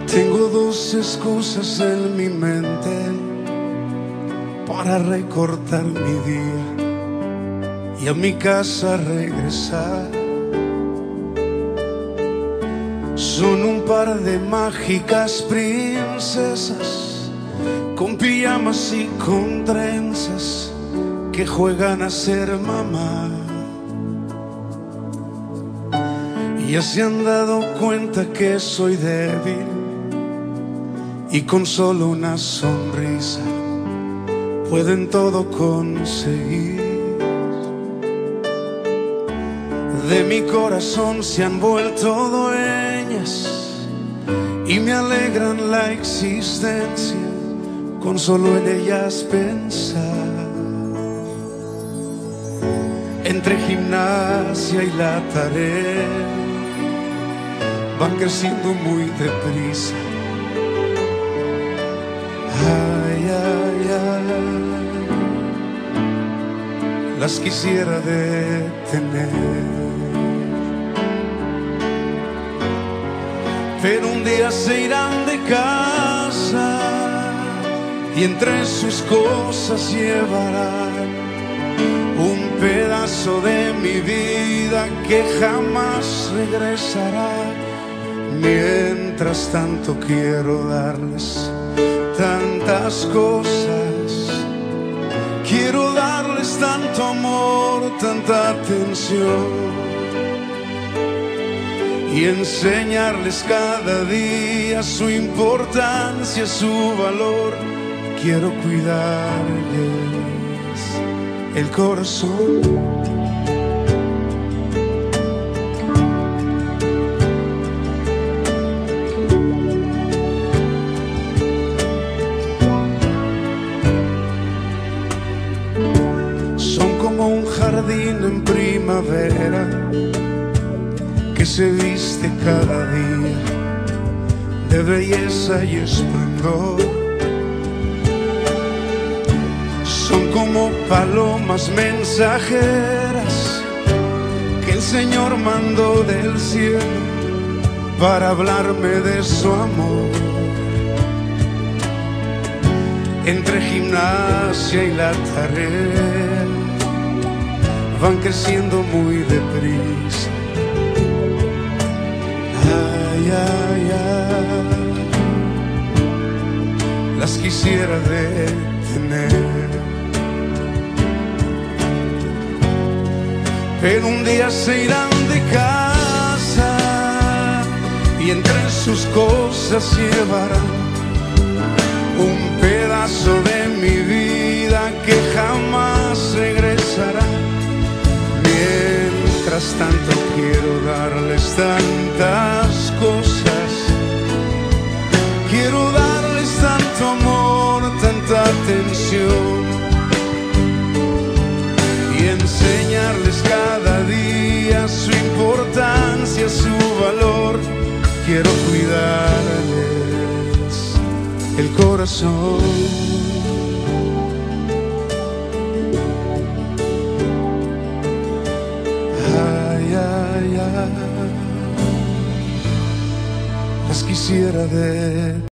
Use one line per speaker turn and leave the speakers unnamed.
Tengo dos excusas en mi mente para recortar mi día y a mi casa regresar. Son un par de mágicas princesas con pijamas y con trenzas que juegan a ser mamá. Ya se han dado cuenta que soy débil y con solo una sonrisa pueden todo conseguir. De mi corazón se han vuelto dueñas y me alegran la existencia con solo en ellas pensar. Entre gimnasia y la tarea van creciendo muy deprisa. Ay, ay, ay, las quisiera detener, pero un día se irán de casa y entre sus cosas llevarán un pedazo de mi vida que jamás regresará. Mientras tanto quiero darles tantas cosas, quiero darles tanto amor, tanta atención y enseñarles cada día su importancia, su valor. Quiero cuidarles el corazón. Como un jardín en primavera que se viste cada día de belleza y esplendor. Son como palomas mensajeras que el Señor mandó del cielo para hablarme de su amor. Entre gimnasia y la tarea van creciendo muy deprisa. Ay, ay, ay, las quisiera detener, pero un día se irán de casa y entre sus cosas llevarán un pedazo de mi vida que jamás regresará. Mientras tanto quiero darles tantas cosas, quiero darles tanto amor, tanta atención y enseñarles cada día su importancia, su valor. Quiero cuidarles el corazón. Las quisiera